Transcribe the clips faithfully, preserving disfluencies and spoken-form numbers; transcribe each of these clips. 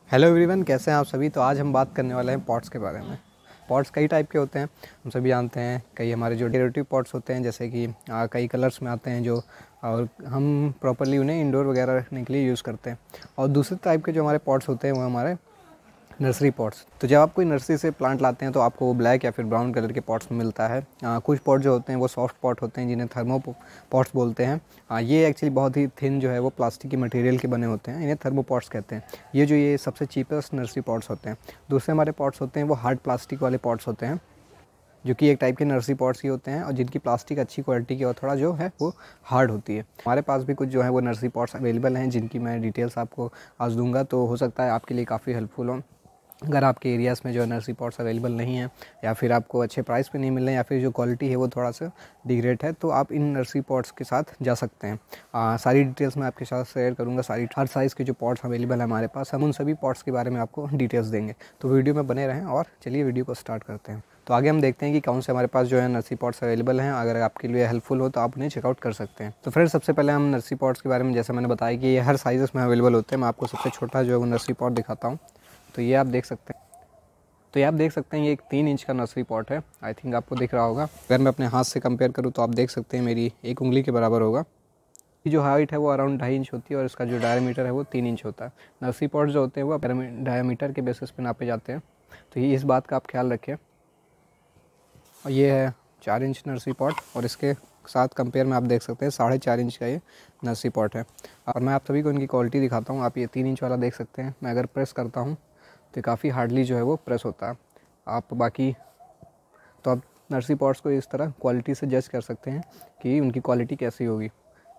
Hello everyone, कैसे हैं आप सभी। तो आज हम बात करने वाले हैं पॉट्स के बारे में। पॉट्स कई टाइप के होते हैं, हम सभी जानते हैं। कई हमारे जो डेकोरेटिव पॉट्स होते हैं, जैसे कि आ, कई कलर्स में आते हैं जो, और हम प्रॉपर्ली उन्हें इंडोर वगैरह रखने के लिए यूज़ करते हैं। और दूसरे टाइप के जो हमारे पॉट्स होते हैं वो हमारे नर्सरी पॉट्स। तो जब आप कोई नर्सरी से प्लांट लाते हैं तो आपको वो ब्लैक या फिर ब्राउन कलर के पॉट्स में मिलता है। आ, कुछ पॉट जो होते हैं वो सॉफ्ट पॉट होते हैं, जिन्हें थर्मो पॉट्स बोलते हैं। आ, ये एक्चुअली बहुत ही थिन जो है वो प्लास्टिक के मटेरियल के बने होते हैं, इन्हें थर्मो पॉट्स कहते हैं। ये जो ये सबसे चीपेस्ट नर्सरी पॉट्स होते हैं। दूसरे हमारे पॉट्स होते हैं वो हार्ड प्लास्टिक वाले पॉट्स होते हैं, जो कि एक टाइप के नर्सरी पॉट्स ही होते हैं और जिनकी प्लास्टिक अच्छी क्वालिटी की और थोड़ा जो है वो हार्ड होती है। हमारे पास भी कुछ जो है वो नर्सरी पॉट्स अवेलेबल हैं, जिनकी मैं डिटेल्स आपको आज दूंगा, तो हो सकता है आपके लिए काफ़ी हेल्पफुल हो। अगर आपके एरियाज़ में जो है नर्सरी पॉट्स अवेलेबल नहीं है, या फिर आपको अच्छे प्राइस पे नहीं मिल रहे हैं, या फिर जो क्वालिटी है वो थोड़ा सा डिग्रेड है, तो आप इन नर्सरी पॉट्स के साथ जा सकते हैं। आ, सारी डिटेल्स मैं आपके साथ शेयर करूंगा। सारी हर साइज़ के जो पॉट्स अवेलेबल है हमारे पास, हम उन सभी पॉट्स के बारे में आपको डिटेल्स देंगे। तो वीडियो में बने रहें और चलिए वीडियो को स्टार्ट करते हैं। तो आगे हम देखते हैं कि कौन से हमारे पास जो है नर्सरी पॉट्स अवेलेबल हैं। अगर आपके लिए हेल्पफुल हो तो आप उन्हें चेकआउट कर सकते हैं। तो फ्रेंड्स, सबसे पहले हम नर्सरी पॉट्स के बारे में, जैसे मैंने बताया कि ये हर साइज़ में अवेलेबल होते हैं। मैं आपको सबसे छोटा जो है वो नर्सरी पॉट दिखाता हूँ। तो ये आप देख सकते हैं। तो ये आप देख सकते हैं, ये एक तीन इंच का नर्सरी पॉट है। आई थिंक आपको दिख रहा होगा। अगर मैं अपने हाथ से कंपेयर करूँ तो आप देख सकते हैं मेरी एक उंगली के बराबर होगा। ये जो हाइट है वो अराउंड ढाई इंच होती है और इसका जो डायमीटर है वो तीन इंच होता है। नर्सरी पॉट जो होते हैं वो डायमीटर के बेसिस पे नापे जाते हैं, तो ये इस बात का आप ख्याल रखें। और ये है चार इंच नर्सरी पॉट, और इसके साथ कंपेयर में आप देख सकते हैं साढ़े चार इंच का ये नर्सरी पॉट है। और मैं आप सभी को इनकी क्वालिटी दिखाता हूँ। आप ये तीन इंच वाला देख सकते हैं, मैं अगर प्रेस करता हूँ तो काफ़ी हार्डली जो है वो प्रेस होता है। आप बाकी तो आप नर्सरी पॉट्स को इस तरह क्वालिटी से जज कर सकते हैं कि उनकी क्वालिटी कैसी होगी।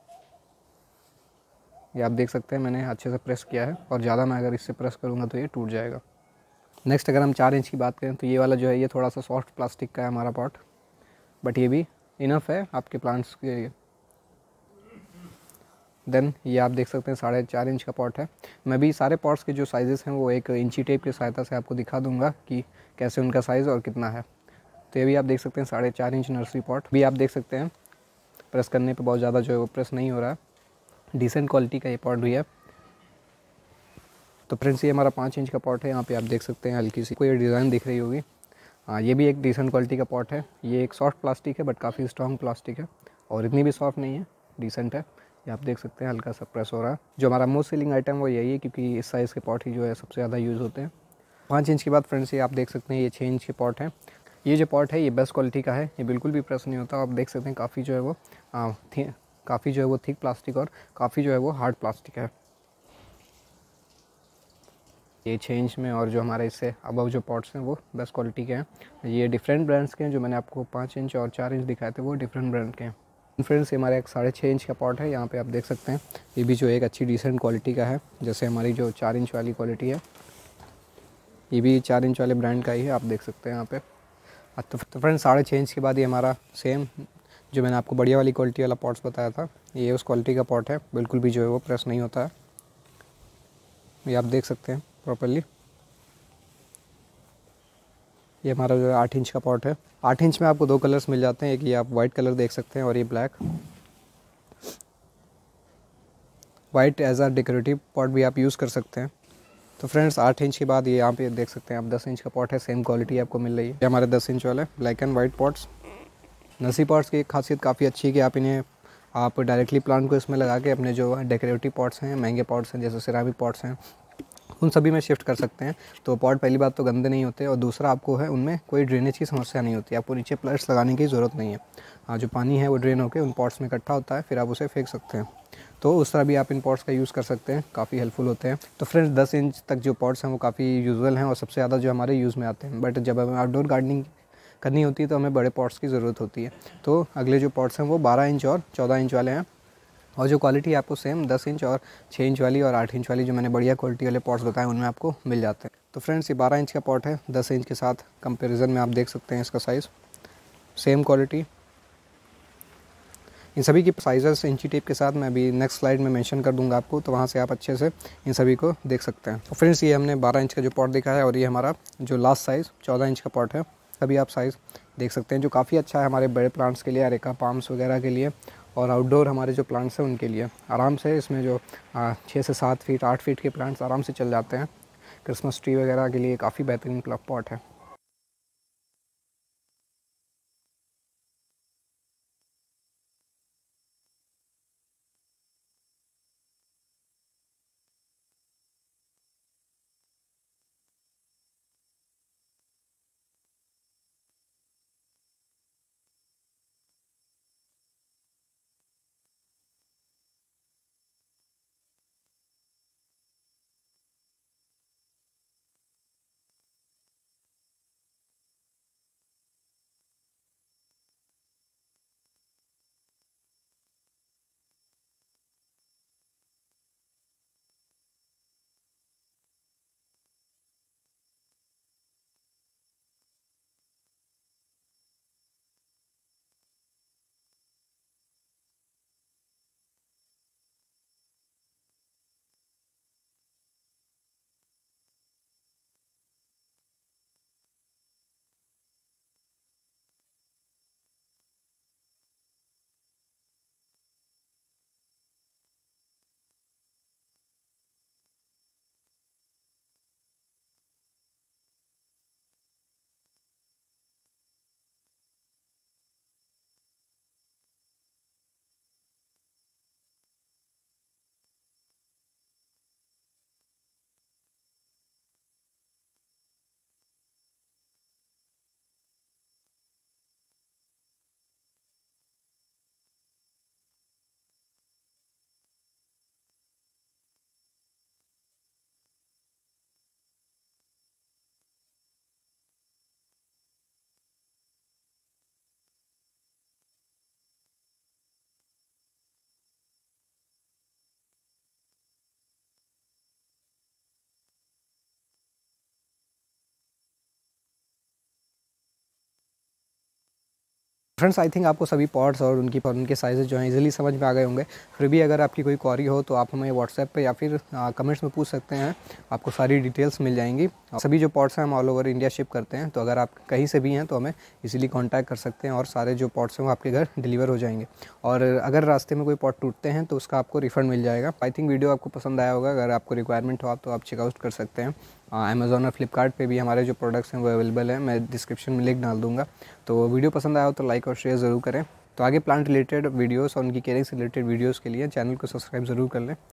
ये आप देख सकते हैं मैंने अच्छे से प्रेस किया है, और ज़्यादा मैं अगर इससे प्रेस करूँगा तो ये टूट जाएगा। नेक्स्ट अगर हम चार इंच की बात करें तो ये वाला जो है ये थोड़ा सा सॉफ्ट प्लास्टिक का है हमारा पॉट, बट ये भी इनफ है आपके प्लांट्स के लिए। देन ये आप देख सकते हैं साढ़े चार इंच का पॉट है। मैं भी सारे पॉट्स के जो साइज़ेस हैं वो एक इंची टेप की सहायता से आपको दिखा दूंगा कि कैसे उनका साइज़ और कितना है। तो ये भी आप देख सकते हैं साढ़े चार इंच नर्सरी पॉट भी आप देख सकते हैं। प्रेस करने पे बहुत ज़्यादा जो है वो प्रेस नहीं हो रहा है। डिसेंट क्वालिटी का ये पॉट भी है। तो फ्रेंड्स, ये हमारा पाँच इंच का पॉट है। यहाँ पे आप देख सकते हैं हल्की सी कोई डिज़ाइन दिख रही होगी। हाँ, ये भी एक डिसेंट क्वालिटी का पॉट है। ये एक सॉफ्ट प्लास्टिक है, बट काफ़ी स्ट्रॉन्ग प्लास्टिक है, और इतनी भी सॉफ्ट नहीं है, डिसेंट है। ये आप देख सकते हैं हल्का सा प्रेस हो रहा है। जो हमारा मोस्ट सेलिंग आइटम वो यही है, क्योंकि इस साइज़ के पॉट ही जो है सबसे ज़्यादा यूज़ होते हैं। पाँच इंच के बाद फ्रेंड्स ये आप देख सकते हैं ये छः इंच के पॉट है। ये जो पॉट है ये बेस्ट क्वालिटी का है, ये बिल्कुल भी प्रेस नहीं होता। आप देख सकते हैं काफ़ी जो है वो काफ़ी जो है वो थिक प्लास्टिक और काफ़ी जो है वो हार्ड प्लास्टिक है। ये छः इंच में, और जो हमारे इससे अबव जो पॉट्स हैं वो बेस्ट क्वालिटी के हैं। ये डिफरेंट ब्रांड्स के हैं। जो मैंने आपको पाँच इंच और चार इंच दिखाए थे वो डिफरेंट ब्रांड के हैं। फ्रेंड्स, हमारा एक साढ़े छः इंच का पॉट है। यहाँ पे आप देख सकते हैं ये भी जो एक अच्छी डिसेंट क्वालिटी का है, जैसे हमारी जो चार इंच वाली क्वालिटी है, ये भी चार इंच वाले ब्रांड का ही है। आप देख सकते हैं यहाँ पे। तो फ्रेंड्स, साढ़े छः इंच के बाद ये हमारा सेम जो मैंने आपको बढ़िया वाली क्वालिटी वाला पॉट्स बताया था, ये उस क्वालिटी का पॉट है। बिल्कुल भी जो है वो प्रेस नहीं होता है। ये आप देख सकते हैं प्रॉपर्ली। ये हमारा जो है आठ इंच का पॉट है। आठ इंच में आपको दो कलर्स मिल जाते हैं। एक ये आप वाइट कलर देख सकते हैं, और ये black. White as a decorative pot भी आप यूज़ कर सकते हैं। तो फ्रेंड्स, आठ इंच के बाद ये यहाँ पे देख सकते हैं आप दस इंच का पॉट है। सेम क्वालिटी आपको मिल रही है। ये हमारे दस इंच वाले black and white pots. Nursery pots की एक खासियत काफ़ी अच्छी है कि आप इन्हें आप डायरेक्टली प्लांट को इसमें लगा के अपने जो डेकोरेटिव पॉट्स हैं, महंगे पॉट्स हैं जैसे सिरामिक पॉट्स हैं, उन सभी में शिफ्ट कर सकते हैं। तो पॉट पहली बात तो गंदे नहीं होते, और दूसरा आपको है उनमें कोई ड्रेनेज की समस्या नहीं होती। आपको नीचे प्लट्स लगाने की ज़रूरत नहीं है। हाँ, जो पानी है वो ड्रेन होकर उन पॉट्स में इकट्ठा होता है, फिर आप उसे फेंक सकते हैं। तो उस तरह भी आप इन पॉट्स का यूज़ कर सकते हैं, काफ़ी हेल्पफुल होते हैं। तो फ्रेंड्स, दस इंच तक जो पॉट्स हैं वो काफ़ी यूजुअल हैं और सबसे ज़्यादा जो हमारे यूज़ में आते हैं। बट जब हमें आउटडोर गार्डनिंग करनी होती है तो हमें बड़े पॉट्स की ज़रूरत होती है। तो अगले जो पॉट्स हैं वो बारह इंच और चौदह इंच वाले हैं, और जो क्वालिटी आपको सेम दस इंच और छः इंच वाली और आठ इंच वाली जो मैंने बढ़िया क्वालिटी वाले पॉट्स बताए उनमें आपको मिल जाते हैं। तो फ्रेंड्स, ये बारह इंच का पॉट है। दस इंच के साथ कंपैरिजन में आप देख सकते हैं इसका साइज़, सेम क्वालिटी। इन सभी की साइज़ेस इंची टेप के साथ मैं अभी नेक्स्ट स्लाइड में मेंशन कर दूंगा आपको, तो वहाँ से आप अच्छे से इन सभी को देख सकते हैं। तो फ्रेंड्स, ये हमने बारह इंच का जो पॉट देखा है, और ये हमारा जो लास्ट साइज़ चौदह इंच का पॉट है। अभी आप साइज़ देख सकते हैं, जो काफ़ी अच्छा है हमारे बड़े प्लांट्स के लिए, अरेका पाम्स वगैरह के लिए, और आउटडोर हमारे जो प्लांट्स हैं उनके लिए आराम से। इसमें जो छः से सात फीट आठ फीट के प्लांट्स आराम से चल जाते हैं। क्रिसमस ट्री वगैरह के लिए काफ़ी बेहतरीन पॉट है। फ्रेंड्स, आई थिंक आपको सभी पॉट्स और उनकी और उनके साइज़ जो हैं इजीली समझ में आ गए होंगे। फिर भी अगर आपकी कोई क्वेरी हो तो आप हमें व्हाट्सएप पे या फिर कमेंट्स में पूछ सकते हैं, आपको सारी डिटेल्स मिल जाएंगी। सभी जो पॉट्स हैं हम ऑल ओवर इंडिया शिप करते हैं, तो अगर आप कहीं से भी हैं तो हमें इजीली कांटेक्ट कर सकते हैं और सारे जो पॉट्स हैं वो आपके घर डिलीवर हो जाएंगे। और अगर रास्ते में कोई पॉट टूटते हैं तो उसका आपको रिफ़ंड मिल जाएगा। आई थिंक वीडियो आपको पसंद आया होगा। अगर आपको रिक्वायरमेंट हो आप तो आप चेकआउट कर सकते हैं। अमेज़ॉन और फ्लिपकार्ट पे भी हमारे जो प्रोडक्ट्स हैं वो अवेलेबल हैं, मैं डिस्क्रिप्शन में लिंक डाल दूँगा। तो वीडियो पसंद आया हो तो लाइक और शेयर ज़रूर करें। तो आगे प्लांट रिलेटेड वीडियोस और उनकी केयरिंग से रिलेटेड वीडियोस के लिए चैनल को सब्सक्राइब ज़रूर कर लें।